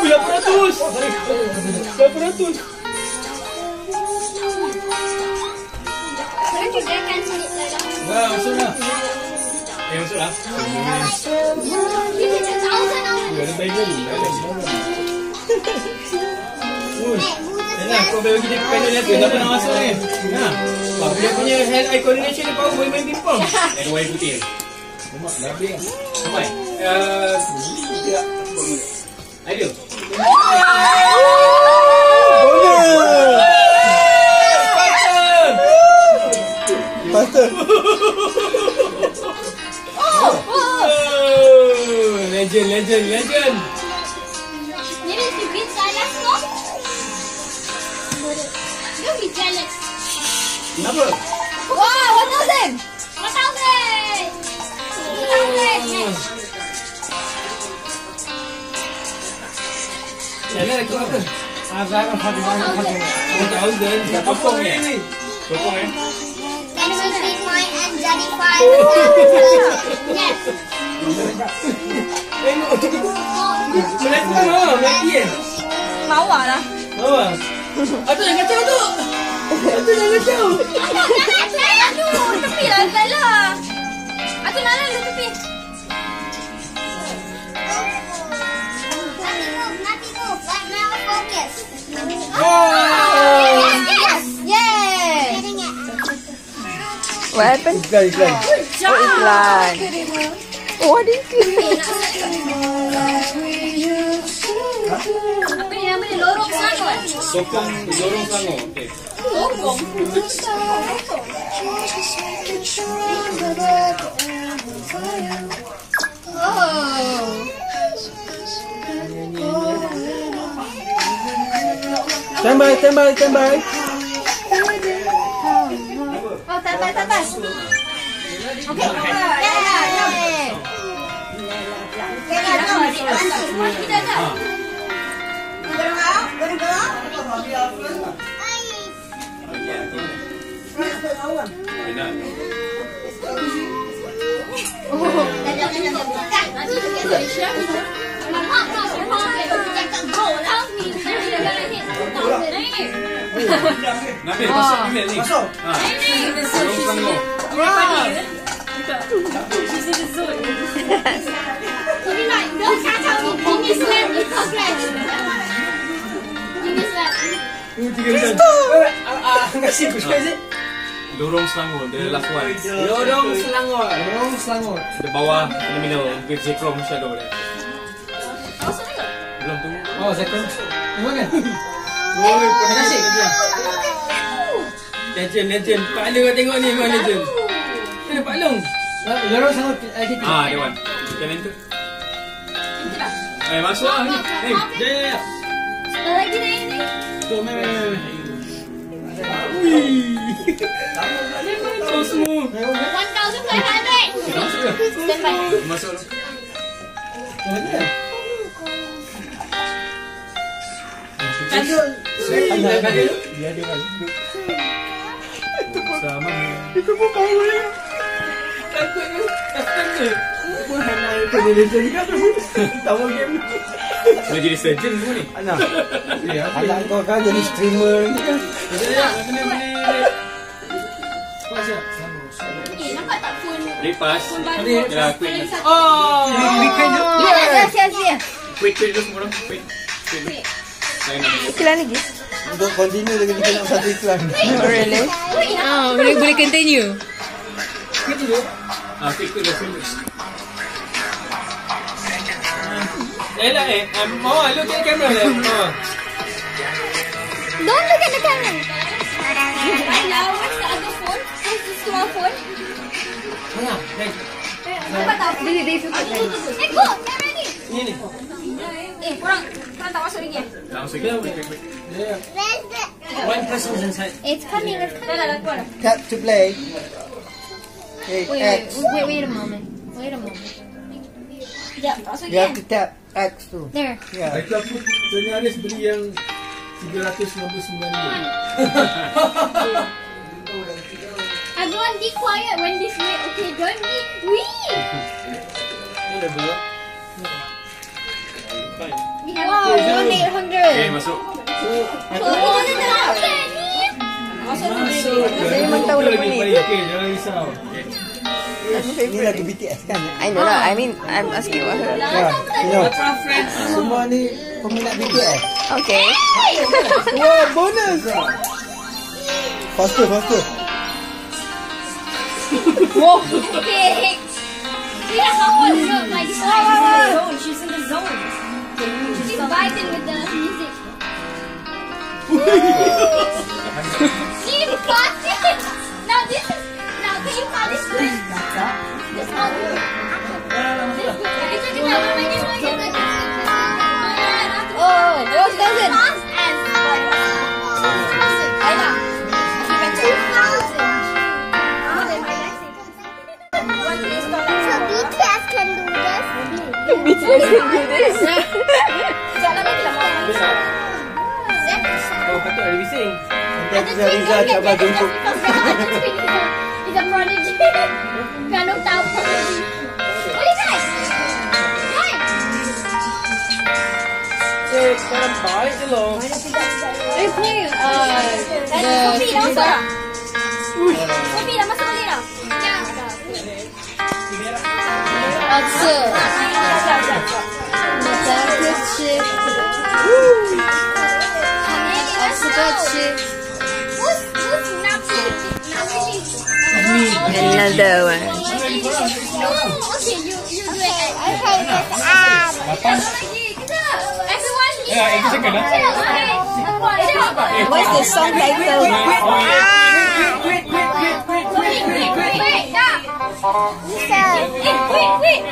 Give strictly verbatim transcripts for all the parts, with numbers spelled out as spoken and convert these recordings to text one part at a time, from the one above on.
lapan ratus. lapan ratus. Saya juga akan sulit lah. Dah, masuk dah. Eh, masuk dah. Dia tak tahu sana. Ya, ada baik lagi. Uish. Yalah, kau bagi dia panel dia tu. Tak pernah masuk ni. Ha. Dia punya hand eye coordination dia power boleh main pingpong. Ada warna putih. Lemak, labing. Sampai. Uh, tidak. Ada. Pastor. Oh, oh. Legend, legend, legend. Ini si Bin jealous kok? Don't be jealous. Kenapa? Wow, one thousand. One thousand. Two thousand. Yalah, ikut apa? Azhar Fatih Fatih Fatih. One thousand. Dah potong ni. Potong eh. Can we speak mine and jadi five? Yes. Tengok tu. Melati tu Mawar, Melati eh. Mawar lah. Mawar. Aduh, jangan kacau tu. Aduh, jangan kacau. Jangan saya tu. Tepi lah, salah. Aku nak lalu tepi. Nanti move, nanti move. Right now, focus. Oh. Yes, yes. Yay. What happened? Iklan, iklan. Oh, iklan. Oh, ada iklan. Apa ni nama dia? Lorong Selangor. Sokong lorong Selangor. Okey. Sokong. Oh. Stand by, stand by, stand by. Oh, santai, santai. Okey. Ya, ya, ya. Kita dah. Kita dah. Gonna go? Gonna go? Oh, dah dah dah dah. Nanti kita boleh share. Mama, mama, mama, kita akan go lah. Kita dah dah hit. Nabil, masuk email ni. Masuk. Ha. Lorong Selangor. Wow. Tapi nak, dah kacau ni. Ini slap, ini slap. Ini slap. Kasih aku sekali je. Lorong Selangor, the last one. Lorong Selangor. Lorong Selangor. The bawah terminal with Zekrom Shadow dia. Belum tu. Oh, Zekrom. Terima kan? Oh, terima kasih. Legend, legend. Pak Long kau tengok ni memang legend. Ada Pak Long. Lorong Selangor. Ah, ada one. Kita enter. Eh, masuk lah ni. Eh, dia. Ada lagi dah ini. Tu, meh. Ui. Tahu semua. one thousand five hundred. Stand by. Masuk lah. Dia ada kan. Sama ni. Itu pun power ni. Takut ni. Takut ni. Bukan nak kena legend kan tu. Tahu game. Boleh jadi surgeon semua ni. Anak. Ya, anak kau kan jadi streamer ni kan. Ya, kena boleh. Pas ya. Eh, nampak tak phone? Lepas. Phone baru. Ya, quick. Oh. Weekend tu. Ya, ya, ya, ya. Quick, quick dulu semua orang. Quick. Quick. Iklan lagi? Untuk continue lagi kita nak satu iklan. Oh, really? Oh, boleh boleh continue. Quick dulu. Ah, quick, quick dulu. Eh lah eh, Mawar, look at the camera there. Mawar. Don't look at the camera. Right now, where's the other phone? Where's the small phone? Mana? Baik. Nampak tak? Dia dia suka. Eh, go! Get ready! Ni ni. Eh, korang, korang tak masuk lagi eh? Langsung kita quick, quick, quick. Yeah. Where's the... One person's inside. It's coming, it's coming. Dah lah, dah keluar dah. Tap to play. Hey, Wait, X. wait, wait, wait a moment. Wait a moment. Sekejap, tak masuk You lagi have to tap X tu. There. Yeah. Itu aku sebenarnya beli yang tiga ratus sembilan puluh sembilan ringgit. Everyone be quiet when this way. Okay, don't be weak. Ini dah dua. Wow, one eight hundred. Okay, masuk. Saya memang tahu lagu ni. Okay, jangan risau. Ini lagu B T S kan? I know lah. I mean, I'm asking about her. Ya, tengok. Semua ni peminat B T S. Okay. Wah, bonus. Faster, faster. Wow. Okay. Yeah, how was it? My zone. She's in the zone. She's vibing with the music. Keep watching. Now this is. Now can you call this good? This one. This good. Kita kita main game lagi. Oh, what does it? Ayla. Two thousand. So B T S can do this. B T S can do this. Jangan lagi lah. Oh, patut ada bising. Nanti aku Riza cuba jemput. He's a prodigy. Piano tahu prodigy. What is that? Guys. Eh, sekarang baik je loh. They're playing uh, the Kopi dah masuk dah. Uish. Kopi dah masuk balik dah. Ya. Atsı. Matematikçi. Atsı. Who's who's Nazi? Nazi. Another one. No, okay, you you do it. Okay, this app. Everyone. Ya, itu second lah. What's the song title? Wait, wait, wait, wait, dah. Eh, wait, wait.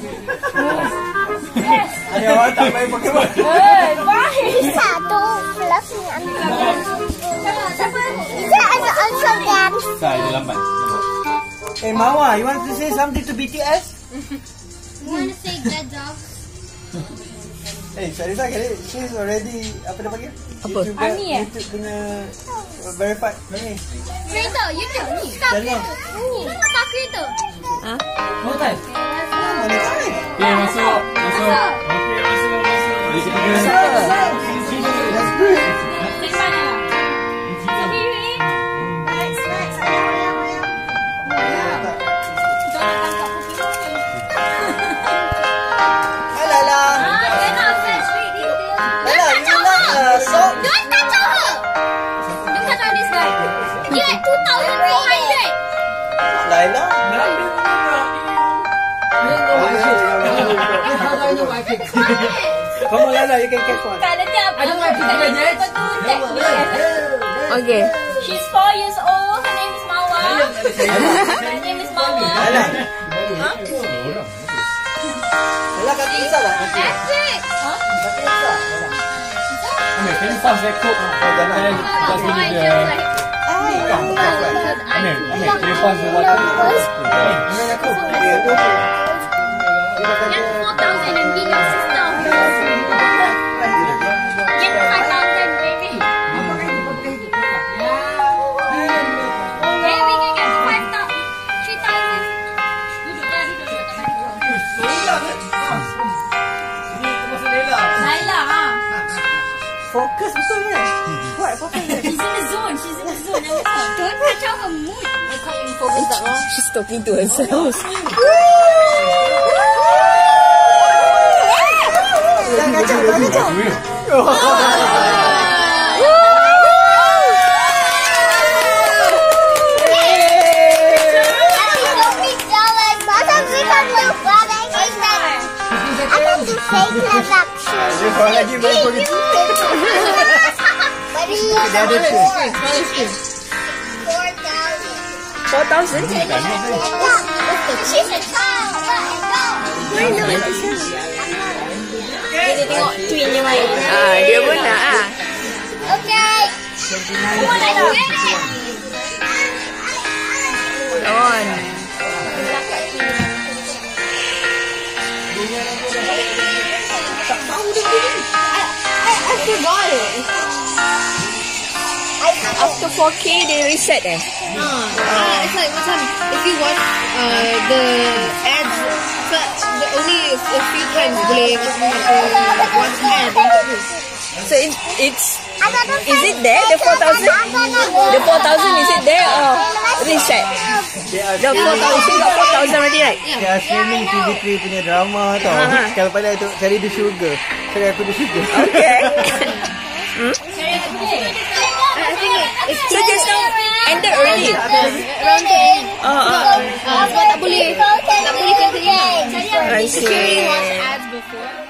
Ada orang tak main Pokemon. Satu plus ni Untold. Is there an Untold dance? Tak, dia lambat. Eh, Mawar, you want to say something to B T S? You want to say good job? Eh, Syariza kali, she's already, apa dia panggil? Apa? YouTube, Army eh? YouTube punya verified. Ni. Creator, YouTube ni. Star Jangan. creator. Star creator. Huh? Monetize. Monetize. Okay, masuk. Masuk. Okay, masuk. Masuk. Jadi kita kena. That's good. Hai Lala. Lala, you like uh, soap? Don't touch her. Don't touch on this guy. You like two thousand four hundred. Laila? Come on Lala, you can catch one. Kalau tiap I don't want to Okay. She's four years old. Her name is Mawar. Her name is Mawar. Lala. Lala kata Isa lah. Patrick. Huh? Kata Isa. Amir, can you pass that coke? Oh, jangan. Then just give me the... Amir, Amir, can you pass the water? Ini aku. Dia tu. Get four thousand and be your sister. Get five thousand, baby. Hey, we can get five thousand, three thousand. Duduk dah, duduk, duduk, duduk. Laila, ha. Fokus betul ni. Kuat fokus ni. She's in the zone. She's in the zone. Don't touch her mood. I can't even focus that long. She's talking to herself. Jangan kacau, jangan kacau. Kalau lagi main begitu. Dia ada tu. Four thousand? She's a child. Why not? Dia tengok twin dia main. Ah, dia pun nak ah. Okay. Come on, let's get it. On. I forgot it. After four K, they reset eh? Ah, uh, it's like macam if you watch uh, the ads But the only a few times boleh one hand. So it, it's is it there the four thousand? The four thousand is it there or reset? The four thousand got four thousand already right? They are streaming T V three punya drama tau. Aha. Kalau pandai tu cari The Sugar. Cari aku The Sugar. Okay. Hmm? So just now ended already. Oh, oh. Tak boleh. Tak boleh continue. I see. Security watch ads before.